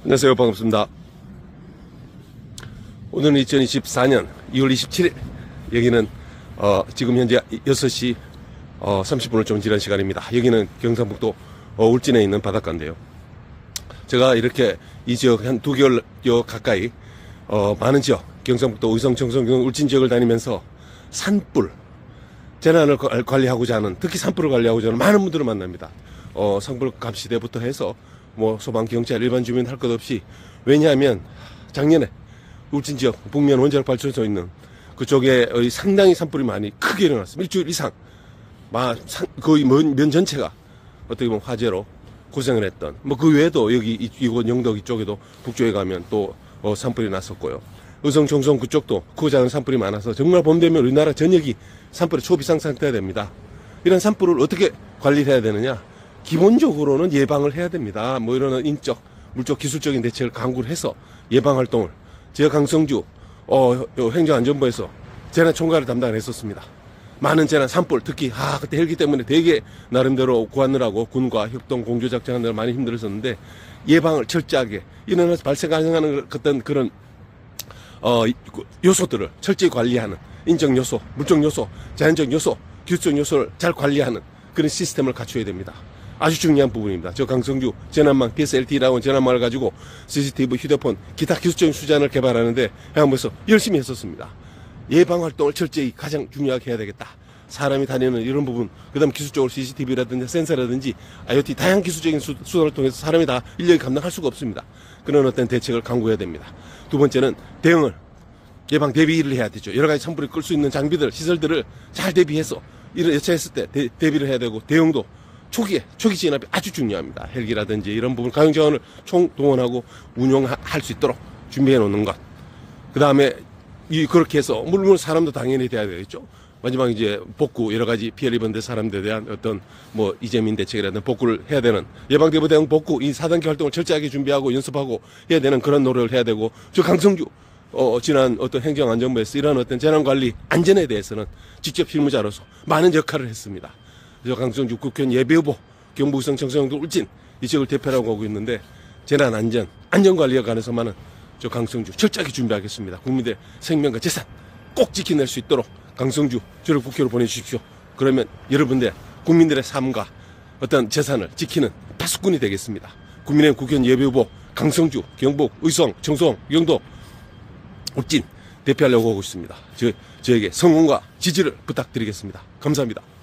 안녕하세요. 반갑습니다. 오늘은 2024년 2월 27일. 여기는 지금 현재 6시 30분을 좀 지난 시간입니다. 여기는 경상북도 울진에 있는 바닷가인데요. 제가 이렇게 이 지역 한 2개월여 가까이 많은 지역, 경상북도 의성, 청송, 울진 지역을 다니면서 산불 재난을 관리하고자 하는, 특히 산불을 관리하고자 하는 많은 분들을 만납니다. 산불 감시대부터 해서 뭐 소방, 경찰, 일반 주민 할 것 없이, 왜냐하면 작년에 울진 지역 북면 원자력 발전소 있는 그쪽에 상당히 산불이 많이 크게 일어났습니다. 일주일 이상 거의 면 전체가 어떻게 보면 화재로 고생을 했던, 뭐 그 외에도 여기 이곳 영덕 이쪽에도 북쪽에 가면 또 산불이 났었고요. 의성, 청송 그쪽도 크고 작은 산불이 많아서 정말 봄 되면 우리나라 전역이 산불의 초비상 상태가 됩니다. 이런 산불을 어떻게 관리를 해야 되느냐? 기본적으로는 예방을 해야 됩니다. 뭐 이런 인적, 물적, 기술적인 대책을 강구를 해서 예방 활동을, 제가 강성주 행정안전부에서 재난총괄을 담당을 했었습니다. 많은 재난, 산불, 특히 그때 헬기 때문에 되게 나름대로 구하느라고 군과 협동 공조 작전하느라 많이 힘들었었는데, 예방을 철저하게 일어나서 발생 가능한 어떤 그런 요소들을 철저히 관리하는, 인적 요소, 물적 요소, 자연적 요소, 기술적 요소를 잘 관리하는 그런 시스템을 갖춰야 됩니다. 아주 중요한 부분입니다. 저 강성주 재난망 PSLT라고 재난망을 가지고 CCTV, 휴대폰, 기타 기술적인 수단을 개발하는데 해양부에서 열심히 했었습니다. 예방 활동을 철저히 가장 중요하게 해야 되겠다. 사람이 다니는 이런 부분, 그 다음 기술적으로 CCTV라든지 센서라든지 IoT 다양한 기술적인 수단을 통해서 사람이 다 인력이 감당할 수가 없습니다. 그런 어떤 대책을 강구해야 됩니다. 두 번째는 대응을, 예방 대비를 해야 되죠. 여러 가지 산불이 끌 수 있는 장비들, 시설들을 잘 대비해서 이런 여차했을 때 대비를 해야 되고, 대응도 초기 진압이 아주 중요합니다. 헬기라든지 이런 부분 가용자원을 총동원하고 운용할 수 있도록 준비해 놓는 것. 그 다음에 그렇게 해서 물론 사람도 당연히 돼야 되겠죠. 마지막 이제 복구, 여러 가지 피해를 입은 데 사람들에 대한 어떤 뭐 이재민 대책이라든 복구를 해야 되는, 예방대부 대응 복구, 이 4단계 활동을 철저하게 준비하고 연습하고 해야 되는 그런 노력을 해야 되고, 저 강성주 지난 어떤 행정안전부에서 이런 어떤 재난관리 안전에 대해서는 직접 실무자로서 많은 역할을 했습니다. 저 강성주 국회의원 예비후보, 경북 의성, 청송, 울진 이 지역을 대표라고 하고 있는데, 안전관리에 관해서만은 저 강성주 철저하게 준비하겠습니다. 국민들의 생명과 재산 꼭 지켜낼 수 있도록 강성주 저를 국회로 보내주십시오. 그러면 여러분들 국민들의 삶과 어떤 재산을 지키는 파수꾼이 되겠습니다. 국민의힘 국회의원 예비후보 강성주, 경북 의성, 청송, 영도, 울진 대표하려고 하고 있습니다. 저에게 성원과 지지를 부탁드리겠습니다. 감사합니다.